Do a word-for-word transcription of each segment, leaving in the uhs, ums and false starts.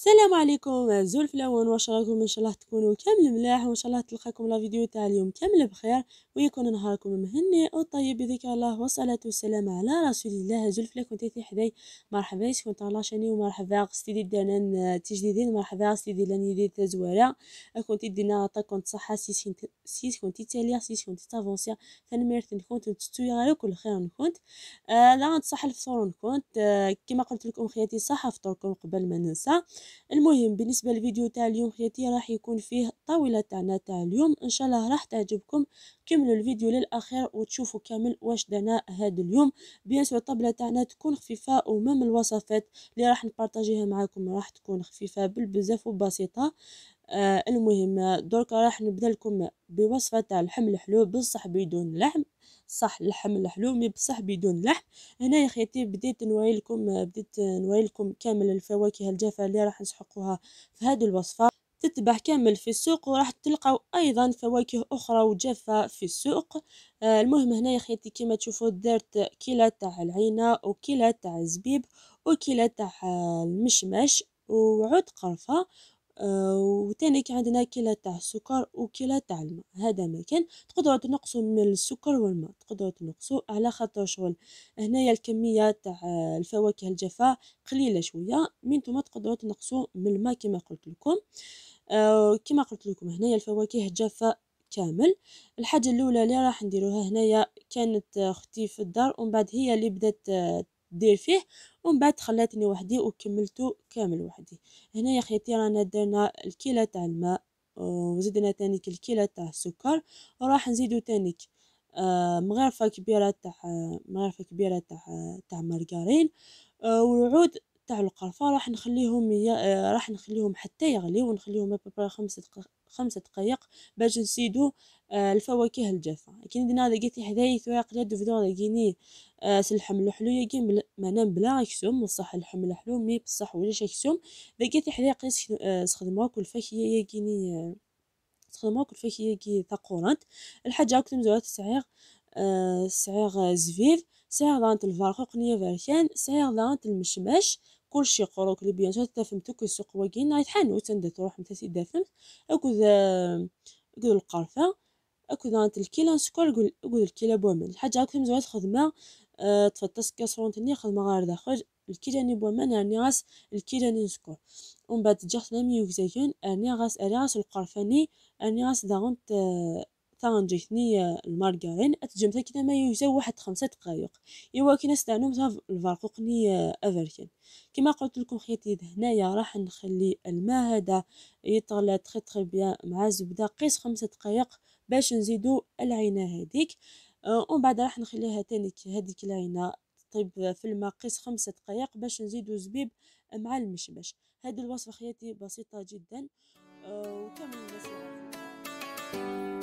السلام عليكم زول فلاون، واش راكم؟ ان شاء الله تكونوا كامل ملاح، وان شاء الله تلقاكم لا فيديو تاع اليوم كامل بخير، ويكون نهاركم مهني وطيب بذكر الله، والصلاه والسلام على رسول الله. زول فلا كنتي في حداي، مرحبا سكون طالع شاني، ومرحبا قستيدي دانا تجديدين، مرحبا قستيدي لاني دي تزواره كنتي دينا طا كنت صحه سي سي كنتي تاليا سي كنتي تافونسيا فنمرت كنت تستوي على كل خير كنت آه لا تصح الفطور كنت آه كما قلت لكم خياتي صح فطوركم قبل ما ننسى. المهم بالنسبه للفيديو تاع اليوم خياتي راح يكون فيه الطاوله تاعنا تاع اليوم، ان شاء الله راح تعجبكم. كملوا الفيديو للاخير وتشوفوا كامل واش درنا هذا اليوم. بيان سور الطابله تاعنا تكون خفيفه، ومام الوصفات اللي راح نبارطاجيها معكم راح تكون خفيفه بالبزاف وبسيطه. آه المهم دركا راح نبدا لكم بوصفه تاع اللحم الحلو، بصح بدون لحم. صح اللحم الحلو مي بصح بدون لحم. هنا يا خياتي بديت نوري لكم بديت نوري لكم كامل الفواكه الجافه اللي راح نسحقوها في هذه الوصفه. تتباع كامل في السوق، وراح تلقاو ايضا فواكه اخرى وجافه في السوق. آه المهم هنا يا خياتي كما تشوفوا درت كيلة تاع العينه، وكيلة تاع الزبيب، وكيلة تاع المشماش، وعود قرفه. آه وتاني عندنا كيلة تاع السكر وكيلة تاع الماء. هذا ما كان تقدروا تنقصوا من السكر والماء، تقدروا تنقصوا على خاطر شغل هنايا الكميه تاع الفواكه الجافه قليله شويه، من ثم تقدروا تنقصوا من الماء كما قلت لكم. آه كما قلت لكم هنايا الفواكه الجافه كامل. الحاجه الاولى اللي راح نديروها هنايا كانت اختي في الدار، ومن بعد هي اللي بدات دير فيه، ومن بعد خلاتني وحدي وكملته كامل وحدي. هنا يا خيتي رانا درنا الكيلة تاع الماء، وزدنا تانيك الكيلة تاع السكر، وراح نزيدو تانيك آه مغرفة كبيرة تاع مغرفة كبيرة تاع تاع مارغرين. آه والعود تاع القرفة راح نخليهم ي... آه راح نخليهم حتى يغليو، ونخليهم ببرا خمسة دق... خمسة دقائق باش نزيدو آه الفواكه الجافة. كي ندير هذا قلت حدايا ثواق لا دفدو لقيني آه سلحم الحلو يجي بل... مانام بلا كسوم بصح اللحم الحلو مي بصح ولاش كسوم. لقيت حدايا قيس آه سخدموها كل فاكهة يجيني آه تخدمو كل فاكهة كي ثقورات. الحاجة كنت مزوات السعير آه السعير زفيف، سعير دانت الفرخوق نيا فاركان، سعير دانت المشماش. كلشي قروك لي بيان سور تفهمتو كي السوق واكين راهي تحانو تندا تروح متى سي دافمت. اكو ذا اكو القرفه، اكو دانت الكيلو سكر، قول قول الكيلو بومن. الحاجه كنت مزوات خدمه أه تفطس كاسرونتني خدمه غير داخل الكيلاني بومن يعني غاس الكيلاني سكر. ومن بعد جات نامي وزيتون اني غاس اني غاس القرفاني اني غاس داغنت أه ثان جيتني المارغرين اتجمت كده ما يوزو واحد خمسة دقائق. ايوا كي نستعنو مثلا الفرقوقني افركن. كما قلت لكم خياتي هنايا راح نخلي الماء هذا يطلع تري تري بيان مع الزبده قيس خمسة دقائق باش نزيدو العينه هذيك. أه ومن بعد راح نخليها تاني هذيك العينه طيب في الماء قيس خمسة دقائق باش نزيدو زبيب مع المشمش. هذه الوصفه خياتي بسيطه جدا أه وكامل الناس يعرفوها.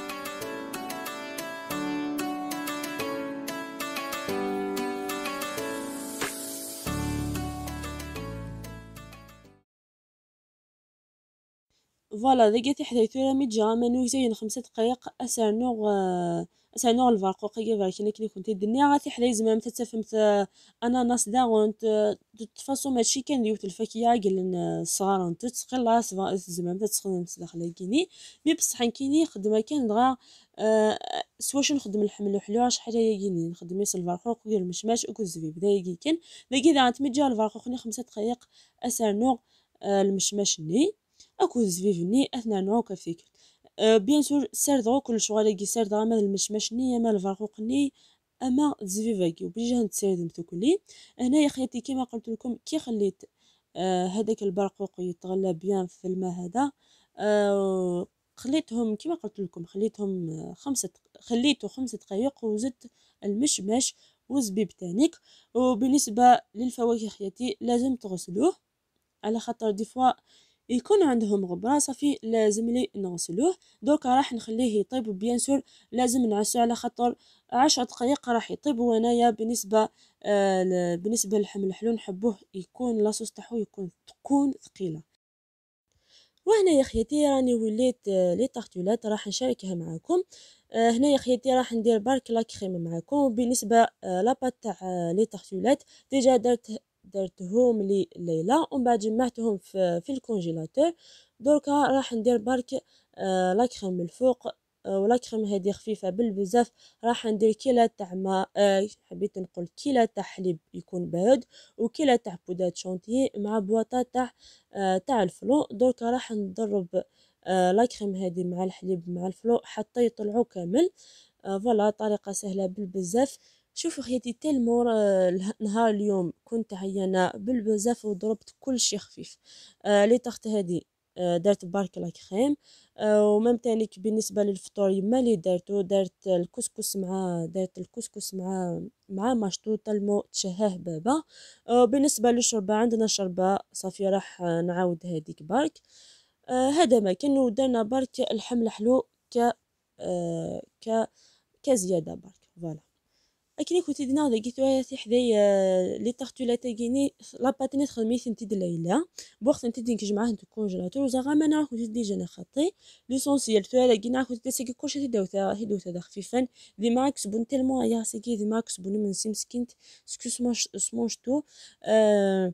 فوالا لقيت حدايتو رامي جا منو زين خمسة دقائق اسر نوغ اسر نوغ الفرقوقية فاكين كني كنت الدنيا غاتي حداي زعما تتفهمت اناناس داغونت تفاصو ماشي كان ديوت الفاكهه قلن الصغار انت تقلا زعما تتخدم داخل كيني مي بصح كيني خدمه كان دغا أه سواش نخدم اللحم الحلو اش حاجه يجيني نخدم يس الفرقوق ودير المشماش وكل الزبيب دا يجي كان لقيت دا تمجا الفرقوق خمسة دقائق اسر نوغ أه المشماش ني اكو زفيفني اثنا نوع كفيك. أه بيان سور سردغو كل شغل كي سردغا مال المشمش ني مال الفرقوق ني اما زفيفاكي وبيجي نتسردم كلي. هنا يا خياتي كما قلت لكم كي خليت آه هذاك البرقوق يتغلى بيان في الماء هذا آه خليتهم كما قلت لكم خليتهم خمسة خليته خمسة دقائق وزدت المشمش وزبيب تانيك. وبالنسبه للفواكه خياتي لازم تغسلوه على خاطر دي فوا يكون عندهم غبرة صافي لازم لي نغسلوه. دوكا راح نخليه يطيب بيان سور لازم نعسو على خاطر عشر دقائق راح يطيب. وانايا بالنسبه آه بالنسبه للحم الحلو نحبوه يكون لاصوص تاعو يكون تكون ثقيله. وهنا يا خياتي راني وليت آه لي طارتولات راح نشاركها معكم. آه هنا يا خياتي راح ندير برك لا كريم معكم. بالنسبه آه لاباط تاع آه لي طارتولات ديجا درت درتهم لي ليله ومن بعد جمعتهم في, في الكونجيلاتور. دركا راح ندير برك آه لا كريم من الفوق، آه ولا كريم هذه خفيفه بالبزاف. راح ندير كيله تاع ماء، آه حبيت نقول كيله تاع حليب يكون بارد، وكيله تاع بودات شونتيي مع بواطه تاع آه تاع الفلو. دركا راح نضرب آه لا كريم هذه مع الحليب مع الفلو حتى يطلعوا كامل. آه فوالا طريقه سهله بالبزاف. شوفوا خياتي تلمو نهار اليوم كنت عيانه بالبزاف وضربت كل شيء خفيف. آه لي طاخت هذه آه درت برك لا كريم. آه ومام تانيك بالنسبه للفطور يما لي درتو درت الكسكس مع درت الكسكس مع مع مشطوط تلمو تشهاه بابا. آه بالنسبه للشوربه عندنا شوربه صافي راح نعاود هذيك برك. آه هذا ما كان ودرنا برك الحمل حلو ك آه ك كزياده برك فوالا. اكني كنت دينا لقيتو في حدايا لي طارطولا تاعيني لاباطينات خدميت انت دليله بوقت انت دينك جمعه انت كونجيلاتور وزغا ما نعرف كنت ديجا انا خطي ليسونسيال تو لقينا كنت تسقي كلشي دوثا هي دوثا خفيفا دي ماكس بون تيلمون يا سقي دي ماكس بون من سيمسكينت سكوس ماش سمونشتو أه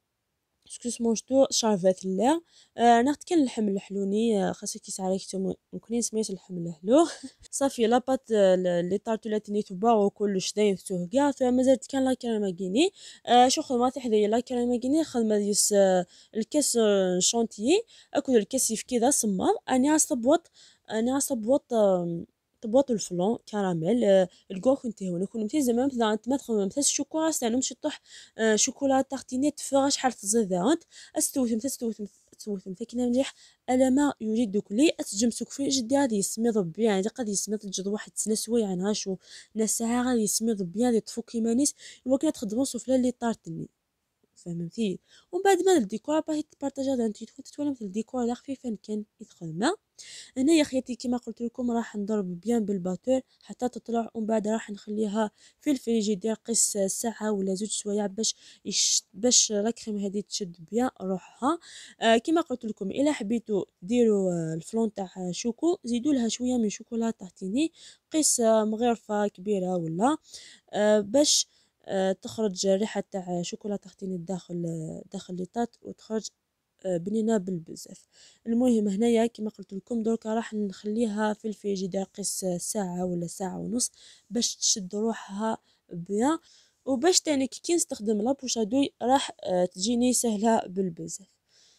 سكوس مونجتو شارفات لا. آه ناخد كان اللحم الحلوني خاصك كيسعريكتو ممكن سميت اللحم الحلو صافي لاباط لي طارطولات تباعو كلش داين فتوه كاع فمازالت كان لا كريماكيني. آه شو خدمات حدايا لا كريماكيني خدمه ديس آه الكاس آه شونتيي اكل الكاس كذا صمام اني عصبوط اني عصبوط آه طبوط الفلون كراميل. آه الكوخ انتي هون كون متي زعما مثلا انت ما تخدم مثلا الشوكولا ستانو مش طح آه شوكولا تارتينيت فيها شحال تزيدات استوثم تستوثم تستوثم كنا مليح الا ما يريد كلي اتجمسك في جدي غادي يسمي ضبي يعني قد يسمي تجد واحد سنه سوايع عنها شو ناس ساعه غادي يسمي ضبي غادي يطفو كيما نيس وكنا تخدموا سفله اللي طارتني فهمتي. ومن بعد ما الديكور باغي تبارطاجا انت تكون تتولى مثل الديكور خفيفا كان يدخل ما هنا يا خياتي كما قلت لكم راح نضرب بيان بالباتور حتى تطلع ومن بعد راح نخليها في الفريجيدير قيس ساعه ولا زوج سوايع باش يش... باش لا كريم هذه تشد بيان روحها. آه كما قلت لكم الا حبيتوا ديروا آه الفلون تاع شوكو زيدوا لها شويه من شوكولا تحتيني قيس آه مغرفه كبيره ولا آه باش آه تخرج ريحه تاع شوكولا تحتيني داخل آه داخل ليطات وتخرج بنينه بالبزاف. المهم هنايا كما قلت لكم درك راح نخليها في الفريجيدير قيس ساعه ولا ساعه ونص باش تشد روحها بيان وباش تاني كي نستخدم لابوشادوي راح تجيني سهله بالبزاف.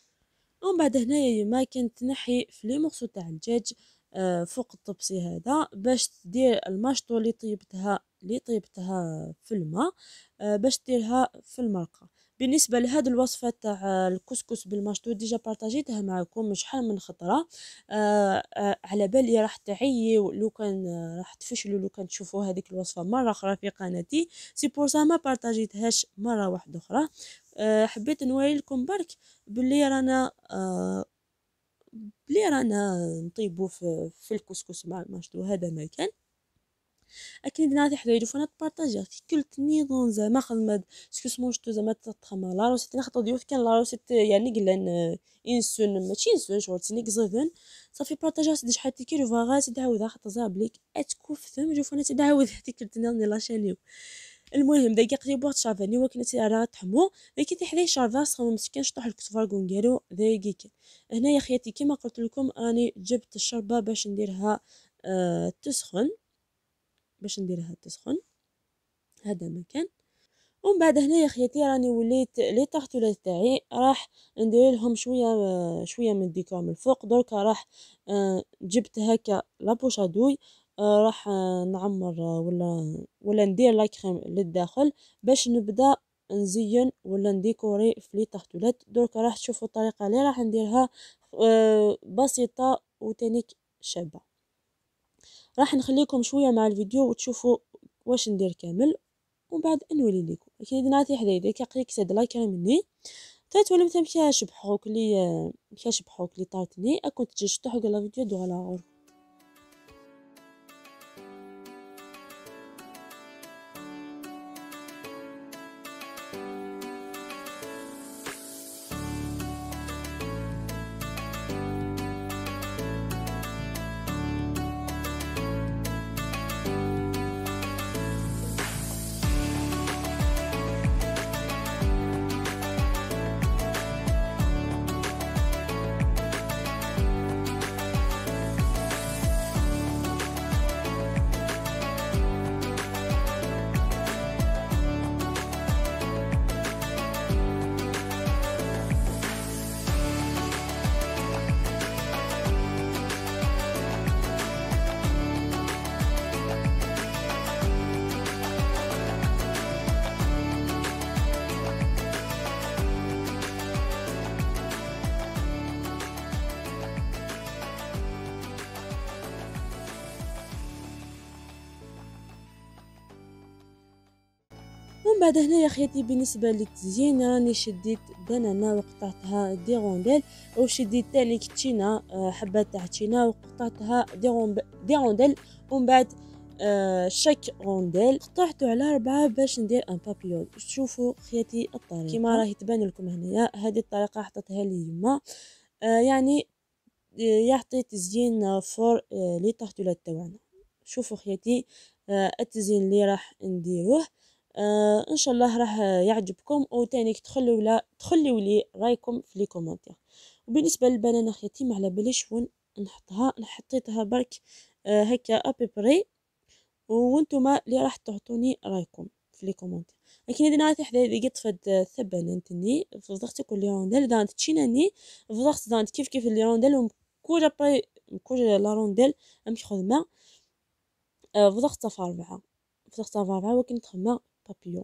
ومن بعد هنايا ما كنت تنحي في لي مورسو تاع الدجاج فوق الطبسي هذا باش تدير الماشطو اللي طيبتها اللي طيبتها في الماء باش ديرها في المرقه. بالنسبه لهذه الوصفه تاع الكسكس بالماشطو ديجا بارطاجيتها معكم شحال من خطره. آه آه على بالي راح تعيي لو كان آه راح تفشلوا لو كان تشوفوا هذيك الوصفه مره اخرى في قناتي سي بور سا ما بارطاجيتهاش مره واحده اخرى. آه حبيت نوري لكم برك باللي رانا آه بلي رانا نطيبو في, في الكسكس مع الماشطو هذا ما كان اكيد نادي حدا يدفنا تبارطاجي كل نيضون زعما خدمه سكوس مونجتو زعما تخما لا روسيت ناخذ ضيوف كان لا روسيت يعني قلنا انسون ماشي انسون شغل تني قزيدن صافي بارطاجا سدي شحال تيكي جو فاغا تدعوذ خاطر زاب ليك اتكوف ثم جو فانا تدعوذ تيكلتني لا شانيو. المهم دقيق لي بوات شافاني وكنا تيرا تحمو لكن تحدي شارفاس خو مسكين شطح الكسفار كونغيرو دقيق. هنا يا خياتي كما قلت لكم راني جبت الشربه باش نديرها أه تسخن باش نديرها تسخن هذا مكان. ومن بعد هنا يا خياتي راني وليت لي طارطولات تاعي راح ندير لهم شويه شويه من الديكور من الفوق. درك راح أه جبت هكا لابوشادوي أه راح نعمر ولا ولا ندير لا كريم للداخل باش نبدا نزين ولا نديكوري في لي طارطولات. درك راح تشوفوا الطريقه اللي راح نديرها أه بسيطه وتانيك شابه. راح نخليكم شويه مع الفيديو وتشوفوا واش ندير كامل ومن بعد نولي لكم اكيد نعطي حدايا كيقيك سد لا كريم مني تات ولا مثلا كاش بحوك لي كاش بحوك لي طارتني اكون تجي شطحوا على فيديو دو على غور. ومن بعد هنايا خياتي بالنسبه للتزيين راني شديت بنانه وقطعتها دي رونديل، وشديت تاني كتشينه حبات تاع تشينا وقطعتها دي دي رونديل، ومن بعد آه شك رونديل قطعته على أربعة باش ندير ان بابيون. شوفوا خياتي الطريقه كيما راهي تبان لكم هنايا، هذه الطريقه حطيتها لي يما آه يعني يعطي تزيين فور آه لي طاحتولات تاعنا. شوفوا خياتي آه التزيين اللي راح نديروه آه ان شاء الله راح يعجبكم، وتانيك تخلوا لا تخلوا لي رايكم في لي كومونتير. وبالنسبه للبنانه خياتي ما على باليش وين نحطها، حطيتها برك آه هكا ابيبري، وانتم اللي راح تعطوني رايكم في لي كومونتير. لكن اذا نعرف حدا قد فد ثبن انتني فضغت كل رونديل دانت تشيناني فضغت دانت كيف كيف اللي رونديل كوجا باي كوجا لا رونديل ام خدمه فضغت صفر أربعة فضغت صفر أربعة ولكن تخمه بابيون.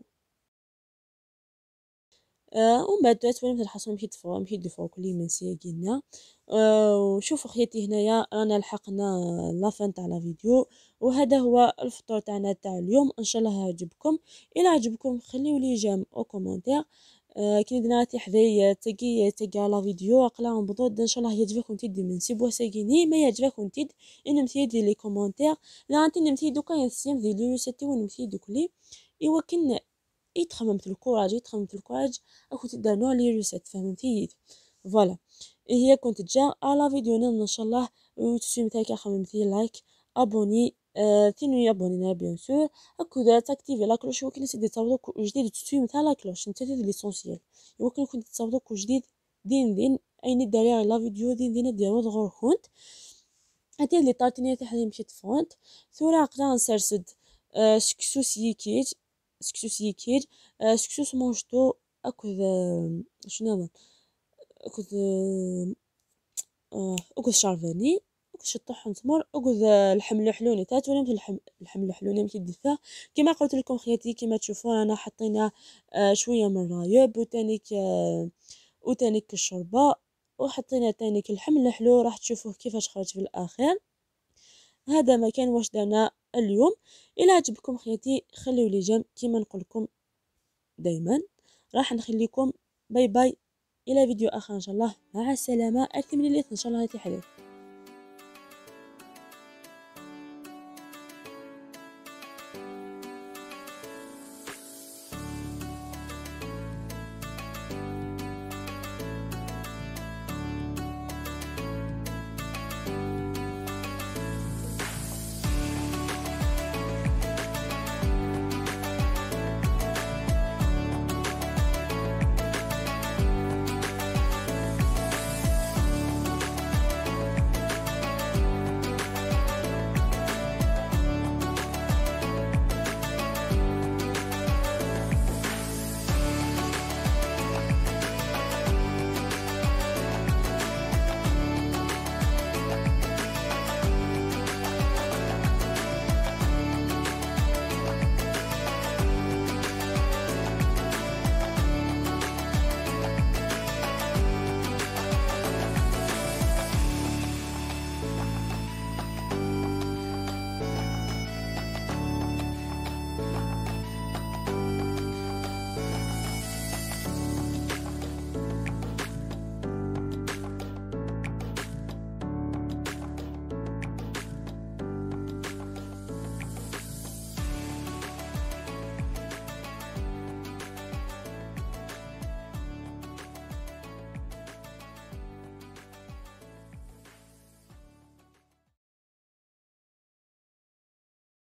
آه ومن بعد تولي مثل حصل مشيت فوق مشيت فوق كل من سياقنا. آه وشوفوا خياتي هنايا رانا لحقنا لافان تاع لا فيديو، وهذا هو الفطور تاعنا تاع اليوم. ان شاء الله يعجبكم، الى عجبكم خليوا لي جيم او كومونتير. آه كي دراتي حذايا تقي تقي لا فيديو اقلاهم بضود ان شاء الله يعجبكم تدي من سيبو ساقيني ما يعجبكم تد ان متيدي لي كومونتير لا انت نمتيدو كان يسيم ذي ليو ستي ونمتيدو كلي ايوا كن يتخممت الكوراج يتخممت الكوراج اكو تبدا نوع لي ريسيت فهمتي فوالا. هي كنت جا على فيديو ان شاء الله وتسوي تاعك خممتي لايك ابوني آه تنوي ابونينا بيان سور اكو دا تاكتيفي لا كلوش وكل سيدي تصاوبك جديد تسوي تاع لا كلوش انت هذا ليسونسيال وكل كنت تصاوبك جديد دين دين اين داري لا فيديو دين دين ديرو دغور كنت هاتي اللي طارتني تاع حدي مشيت فونت ثورا قرا نسرسد آه سكسوسي كيج سكسوسي كيج آه سكسوس مونجتو اكو شنو هذا اكو آه اكو شارفاني اكو شطح نتمر اكو الحمل حلوني تات ولا الحم الحمل حلوني مشي دفا كما قلت لكم خياتي كما تشوفون انا حطينا آه شويه من الرايب وتانيك آه وتانيك الشوربه وحطينا تانيك الحمل الحلو راح تشوفوه كيفاش خرج في الاخر. هذا ما كان واش درنا اليوم. الى عجبكم خياتي خليوا لي جيم كيما نقول لكم دائما. راح نخليكم باي باي الى فيديو اخر ان شاء الله. مع السلامه. اكتب لي ان شاء الله هاتي حليف.